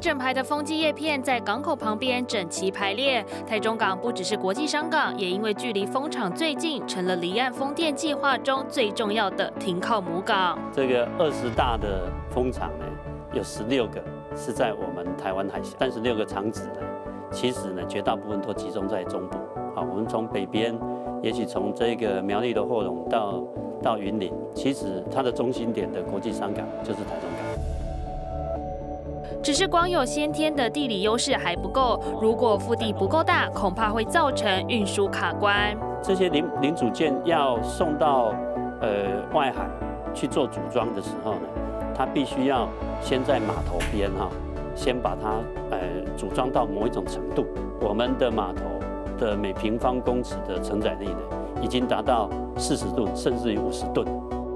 整排的风机叶片在港口旁边整齐排列。台中港不只是国际商港，也因为距离风场最近，成了离岸风电计划中最重要的停靠母港。 这个20大的风场呢，有16个是在我们台湾海峡，36个场址呢，其实呢绝大部分都集中在中部。好，我们从北边，也许从这个苗栗的霍龙到云林，其实它的中心点的国际商港就是台中港。 只是光有先天的地理优势还不够，如果腹地不够大，恐怕会造成运输卡关。 这些零组件要送到外海去做组装的时候呢，它必须要先在码头边先把它组装到某一种程度。我们的码头的每平方公尺的承载力呢，已经达到40吨，甚至于50吨。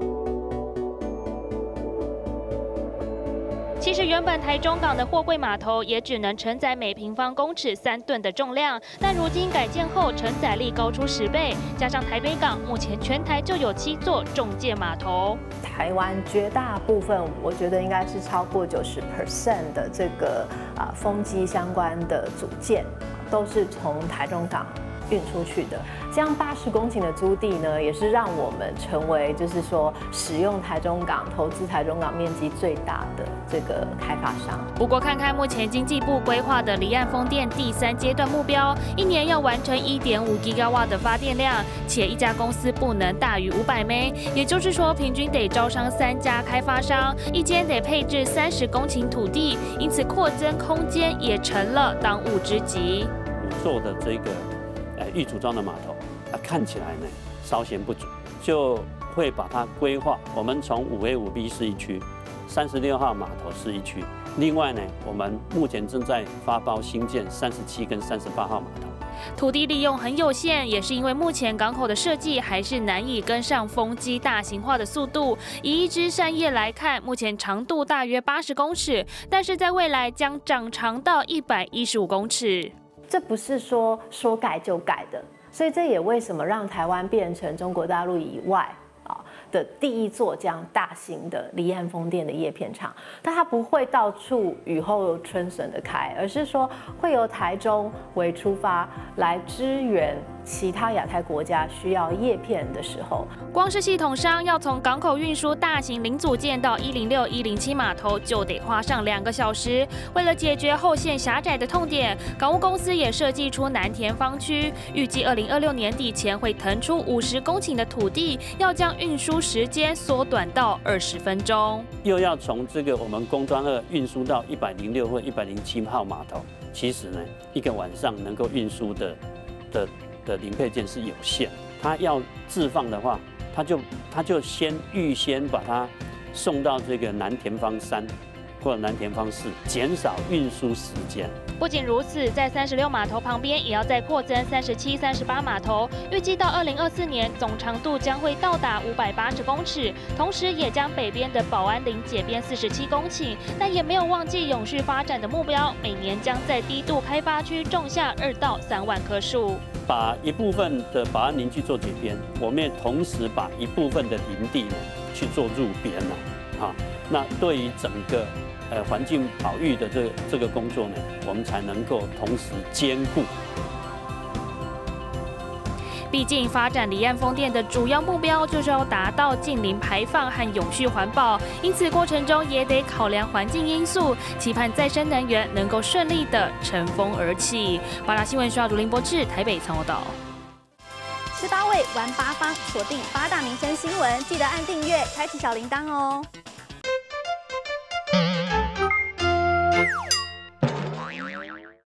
其实原本台中港的货柜码头也只能承载每平方公尺3吨的重量，但如今改建后承载力高出10倍，加上台北港目前全台就有7座重舰码头。 台湾绝大部分，我觉得应该是超过90% 的这个风机相关的组件，都是从台中港 运出去的，这样80公顷的租地呢，也是让我们成为就是说使用台中港、投资台中港面积最大的这个开发商。 不过，看看目前经济部规划的离岸风电第3阶段目标，1年要完成1.5 GW 的发电量，且一家公司不能大于500枚，也就是说，平均得招商3家开发商，一间得配置30公顷土地，因此扩增空间也成了当务之急。 做的这个 预组装的码头，看起来呢稍嫌不足，就会把它规划。我们从5A、5B 是一区，36号码头是一区。另外呢，我们目前正在发包新建37跟38号码头。 土地利用很有限，也是因为目前港口的设计还是难以跟上风机大型化的速度。以一支扇叶来看，目前长度大约80公尺，但是在未来将长长到115公尺。 这不是说改就改的，所以这也为什么让台湾变成中国大陆以外的第一座这样大型的离岸风电的叶片厂。但它不会到处雨后春笋的开，而是说会由台中为出发来支援其他亚太国家需要叶片的时候。 光是系统商要从港口运输大型零组件到106、107码头，就得花上2个小时。为了解决后线狭窄的痛点，港务公司也设计出南田方区，预计2026年底前会腾出50公顷的土地，要将运输时间缩短到20分钟。 又要从这个我们工专2运输到106或107号码头，其实呢，一个晚上能够运输的零配件是有限。它要置放的话，它就预先把它送到这个南田方3或者南田方4，减少运输时间。 不仅如此，在36码头旁边也要再扩增37、38码头，预计到2024年总长度将会到达580公尺，同时也将北边的保安林解编47公顷，但也没有忘记永续发展的目标，每年将在低度开发区种下2到3万棵树。把一部分的保安林去做解编，我们也同时把一部分的林地呢去做入编了，那对于整个 环境保育的这个工作呢，我们才能够同时兼顾。毕竟，发展离岸风电的主要目标就是要达到净零排放和永续环保，因此过程中也得考量环境因素，期盼再生能源能够顺利的乘风而起。八大新闻需要竹林博志台北参考岛。 18位玩8方，锁定8大民生新闻，记得按订阅，开启小铃铛哦。